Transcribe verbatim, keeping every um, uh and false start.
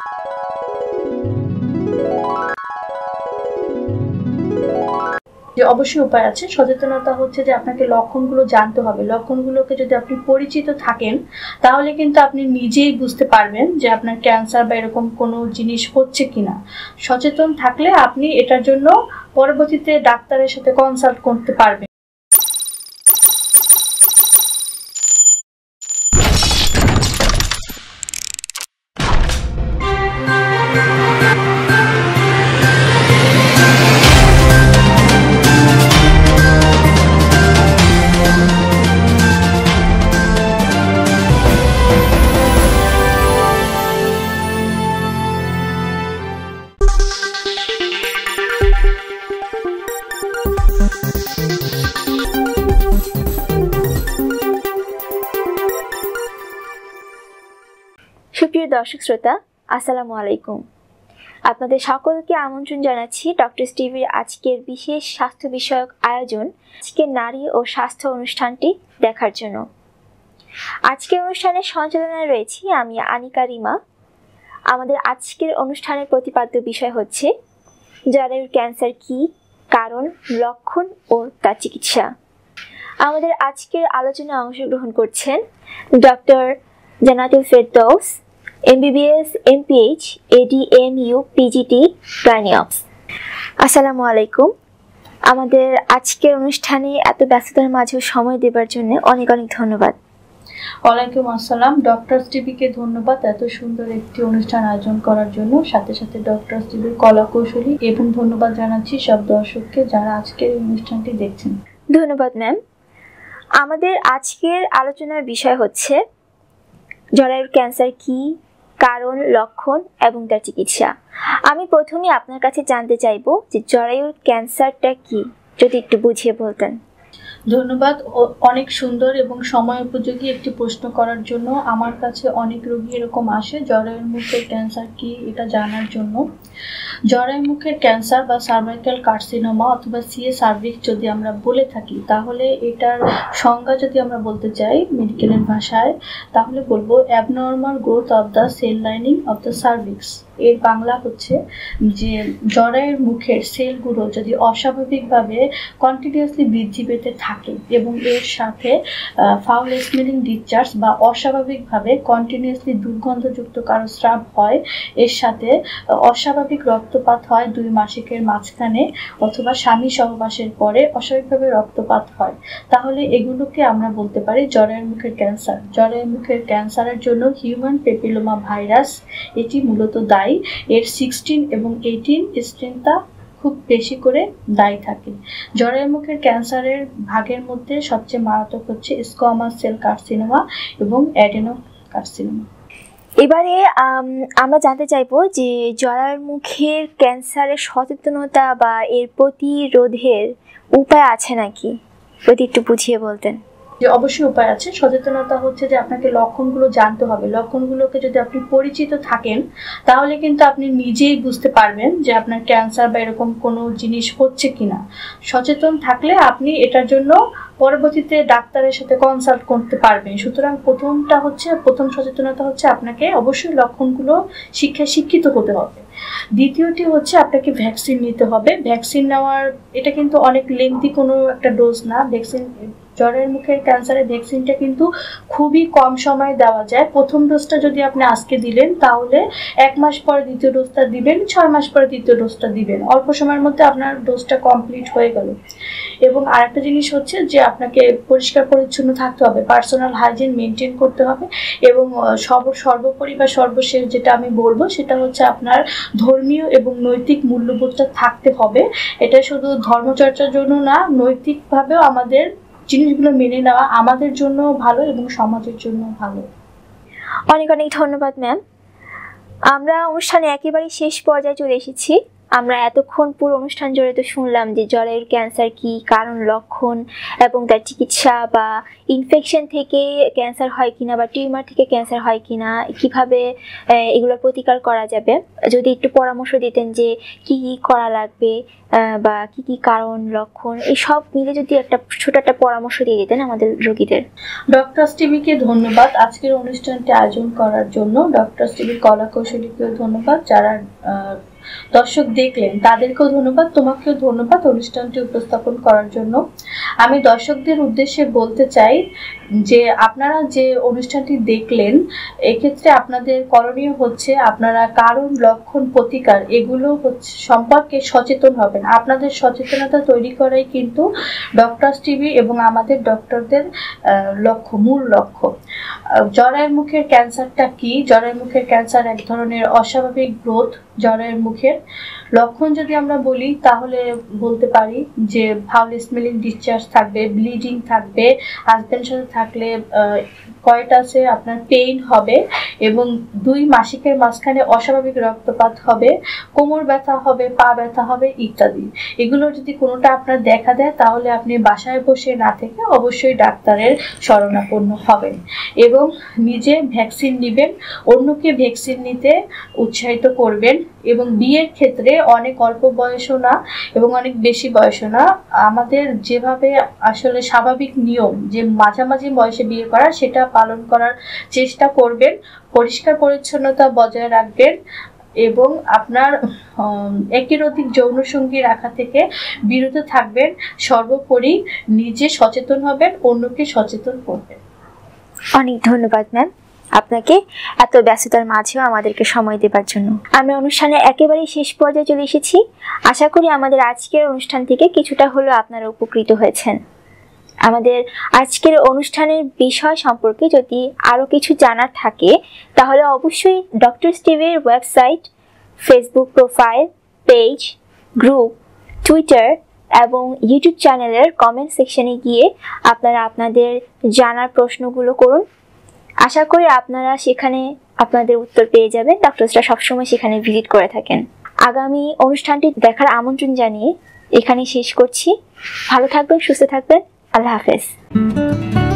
যে অবশ্যই উপায় আছে। সচেতনতা হচ্ছে যে আপনাকে লক্ষণগুলো জানতে হবে। লক্ষণগুলোকে যদি আপনি পরিচিত থাকেন তাহলে কিন্তু আপনি নিজেই বুঝতে পারবেন যে আপনার ক্যান্সার বা এরকম কোনো জিনিস হচ্ছে কিনা। সচেতন থাকলে আপনি এটার জন্য পরবর্তীতে ডাক্তারের সাথে কনসাল্ট করতে পারবেন। সুপ্রিয় দর্শক শ্রোতা, আসসালামু আলাইকুম। আপনাদের সকলকে আমন্ত্রণ জানাচ্ছি ডক্টর টিভির আজকের বিশেষ স্বাস্থ্য বিষয়ক আয়োজন আজকের নারী ও স্বাস্থ্য অনুষ্ঠানটি দেখার জন্য। আজকের অনুষ্ঠানের সঞ্চালনায় রয়েছি আমি আনিকা রিমা। আমাদের আজকের অনুষ্ঠানের প্রতিপাদ্য বিষয় হচ্ছে জরায়ুর ক্যান্সার কি, কারণ, লক্ষণ ও তার চিকিৎসা। আমাদের আজকের আলোচনায় অংশগ্রহণ করছেন doctor Jannatul Ferdous, MBBS, MPH, ADMU, PGT, gynae obs. আসসালামু আলাইকুম। আমাদের আজকের অনুষ্ঠানে এত ব্যস্ততার মাঝেও সময় দেবার জন্য অনেক অনেক ধন্যবাদ। ওয়ালাইকুম আসসালাম। ডক্টর টিভিকে ধন্যবাদ এত সুন্দর একটি অনুষ্ঠান আয়োজন করার জন্য, সাথে সাথে ডক্টর টিভির কলা কৌশলী, এবং ধন্যবাদ জানাচ্ছি সব দর্শককে যারা আজকের এই অনুষ্ঠানটি দেখছেন। ধন্যবাদ ম্যাম। আমাদের আজকের আলোচনার বিষয় হচ্ছে জরায়ুর ক্যান্সার কি, কারণ, লক্ষণ এবং তার চিকিৎসা। আমি প্রথমে আপনার কাছে জানতে চাইবো যে জরায়ুর ক্যান্সারটা কি, যদি একটু বুঝিয়ে বলতেন। ধন্যবাদ। অনেক সুন্দর এবং সময় উপযোগী একটি প্রশ্ন করার জন্য। আমার কাছে অনেক রোগী এরকম আসে জরায়ুর মুখের ক্যান্সার কি এটা জানার জন্য। জরায়ু মুখের ক্যান্সার বা সার্ভাইকাল কার্সিনোমা অথবা সিএ সার্ভিক্স যদি আমরা বলে থাকি, তাহলে এটার সংজ্ঞা যদি আমরা বলতে চাই মেডিকেলের ভাষায়, তাহলে বলবো abnormal growth of the cell lining of the cervix. এর বাংলা হচ্ছে যে জরায়ুর মুখের সেলগুলো যদি অস্বাভাবিকভাবে কন্টিনিউয়াসলি বৃদ্ধি পেতে থাকে এবং এর সাথে ফাউল স্মেলিং ডিসচার্জ বা অস্বাভাবিকভাবে কন্টিনিউয়াসলি দুর্গন্ধযুক্ত কারো স্রাব হয়, এর সাথে অস্বাভাবিক রক্তপাত হয় দুই মাসিকের মাঝখানে অথবা স্বামী সহবাসের পরে অস্বাভাবিকভাবে রক্তপাত হয়, তাহলে এগুলোকে আমরা বলতে পারি জরায়ুর মুখের ক্যান্সার। জরায়ুর মুখের ক্যান্সারের জন্য হিউম্যান প্যাপিলোমা ভাইরাস এটি মূলত দায়ী। এর সিক্সটিন এবং এইটিন স্ট্রেনটা খুব বেশি করে দায়ী থাকে। জরায়ুর মুখের ক্যান্সারের ভাগের মধ্যে সবচেয়ে মারাত্মক হচ্ছে স্কোয়ামাস সেল কার্সিনোমা এবং অ্যাডেনো কার্সিনোমা। এবারে আমরা জানতে চাইবো যে জরায়ুর মুখের ক্যান্সারের সচেতনতা বা এর প্রতিরোধের উপায় আছে নাকি, যদি একটু বুঝিয়ে বলতেন। যে অবশ্যই উপায় আছে। সচেতনতা হচ্ছে যে আপনাকে লক্ষণগুলো জানতে হবে। লক্ষণগুলোকে যদি আপনি পরিচিত থাকেন তাহলে কিন্তু আপনি নিজেই বুঝতে পারবেন যে আপনার ক্যান্সার বা এরকম কোনো জিনিস হচ্ছে কিনা। সচেতন থাকলে আপনি এটার জন্য পরবর্তীতে ডাক্তারের সাথে কনসাল্ট করতে পারবেন। সুতরাং প্রথমটা হচ্ছে প্রথম সচেতনতা হচ্ছে আপনাকে অবশ্যই লক্ষণগুলো শিক্ষায় শিক্ষিত হতে হবে। দ্বিতীয়টি হচ্ছে আপনাকে ভ্যাকসিন নিতে হবে। ভ্যাকসিন নেওয়ার এটা কিন্তু অনেক লেন্থি কোনো একটা ডোজ না। ভ্যাকসিন জরায়ুর মুখের ক্যান্সারের ভ্যাকসিনটা কিন্তু খুবই কম সময়ে দেওয়া যায়। প্রথম ডোজটা যদি আপনি আজকে দিলেন তাহলে এক মাস পরে দ্বিতীয় ডোজটা দিবেন, ছয় মাস পরে তৃতীয় ডোজটা দিবেন, অল্প সময়ের মধ্যে আপনার ডোজটা কমপ্লিট হয়ে গেল। এবং আরেকটা জিনিস হচ্ছে যে আপনাকে পরিষ্কার পরিচ্ছন্ন থাকতে হবে, পার্সোনাল হাইজিন মেনটেন করতে হবে। এবং সর্ব সর্বোপরি বা সর্বশেষ যেটা আমি বলবো সেটা হচ্ছে আপনার ধর্মীয় এবং নৈতিক মূল্যবোধটা থাকতে হবে। এটা শুধু ধর্মচর্চার জন্য না, নৈতিকভাবেও আমাদের জিনিসগুলো মেনে নেওয়া আমাদের জন্য ভালো এবং সমাজের জন্য ভালো। অনেক অনেক ধন্যবাদ ম্যাম। আমরা অনুষ্ঠানে একেবারে শেষ পর্যায়ে চলে এসেছি। আমরা এতক্ষণ পুরো অনুষ্ঠান জুড়ে তো শুনলাম যে জরায়ুর ক্যান্সার কি, কারণ, লক্ষণ এবং তার চিকিৎসা, বা ইনফেকশন থেকে ক্যান্সার হয় কিনা বা টিউমার থেকে ক্যান্সার হয় কিনা, কিভাবে এগুলোর প্রতিকার করা যাবে। যদি একটু পরামর্শ দিতেন যে কি কি করা লাগবে বা কি কি কারণ, লক্ষণ, এই সব মিলে যদি একটা ছোট একটা পরামর্শ দিয়ে দিতেন আমাদের রোগীদের। ডক্টর টিভিকে ধন্যবাদ আজকের অনুষ্ঠানটি আয়োজন করার জন্য। ডক্টর টিভির কলা কৌশলীকেও ধন্যবাদ, যারা দর্শক দেখলেন তাদেরকেও ধন্যবাদ, তোমাকেও ধন্যবাদ অনুষ্ঠানটি উপস্থাপন করার জন্য। আমি দর্শকদের উদ্দেশ্যে বলতে চাই যে আপনারা যে অনুষ্ঠানটি দেখলেন, এক্ষেত্রে আপনাদের করণীয় হচ্ছে আপনারা কারণ, লক্ষণ, প্রতিকার এগুলো হচ্ছে সম্পর্কে সচেতন হবেন। আপনাদের সচেতনতা তৈরি করাই কিন্তু ডক্টর টিভি এবং আমাদের ডক্টরদের লক্ষ্য, মূল লক্ষ্য। জরায়ুর মুখের ক্যান্সারটা কি? জরায়ুর মুখের ক্যান্সার এক ধরনের অস্বাভাবিক গ্রোথ জরায়ুর মুখের। লক্ষণ যদি আমরা বলি তাহলে বলতে পারি যে ফাউল স্মেলিং ডিসচার্জ থাকবে, ব্লিডিং থাকবে, হাজবেন্ডের সাথে থাকলে কয়টাসে আপনার পেইন হবে এবং দুই মাসিকের মাঝখানে অস্বাভাবিক রক্তপাত হবে, কোমর ব্যথা হবে, পা ব্যথা হবে ইত্যাদি। এগুলো যদি কোনোটা আপনার দেখা দেয় তাহলে আপনি বাসায় বসে না থেকে অবশ্যই ডাক্তারের শরণাপন্ন হবেন এবং নিজে ভ্যাকসিন নেবেন, অন্যকে ভ্যাকসিন নিতে উৎসাহিত করবেন। এবং বিয়ের ক্ষেত্রে অনেক অল্প বয়সও না এবং অনেক বেশি বয়সও না, আমাদের যেভাবে আসলে স্বাভাবিক নিয়ম যে মাঝামাঝি বয়সে বিয়ে করা, সেটা পালন করার চেষ্টা করবেন। পরিষ্কার পরিচ্ছন্নতা বজায় রাখবেন এবং আপনার একের অধিক যৌনসঙ্গী রাখা থেকে বিরত থাকবেন। সর্বোপরি নিজে সচেতন হবেন, অন্যকে সচেতন করবেন। অনেক ধন্যবাদ ম্যাম আপনাকে এত ব্যস্ততার মাঝেও আমাদেরকে সময় দেবার জন্য। আমরা অনুষ্ঠানের একেবারেই শেষ পর্যায়ে চলে এসেছি। আশা করি আমাদের আজকের অনুষ্ঠান থেকে কিছুটা হলেও আপনারা উপকৃত হয়েছেন। আমাদের আজকের অনুষ্ঠানের বিষয় সম্পর্কে যদি আরও কিছু জানার থাকে তাহলে অবশ্যই ডক্টর টিভির website, Facebook profile, page, group, Twitter এবং ইউটিউব চ্যানেলের কমেন্ট সেকশনে গিয়ে আপনারা আপনাদের জানার প্রশ্নগুলো করুন। আশা করি আপনারা সেখানে আপনাদের উত্তর পেয়ে যাবেন। ডক্টরসরা সবসময় সেখানে ভিজিট করে থাকেন। আগামী অনুষ্ঠানটি দেখার আমন্ত্রণ জানিয়ে এখানে শেষ করছি। ভালো থাকবেন, সুস্থ থাকবেন। আল্লাহ হাফেজ।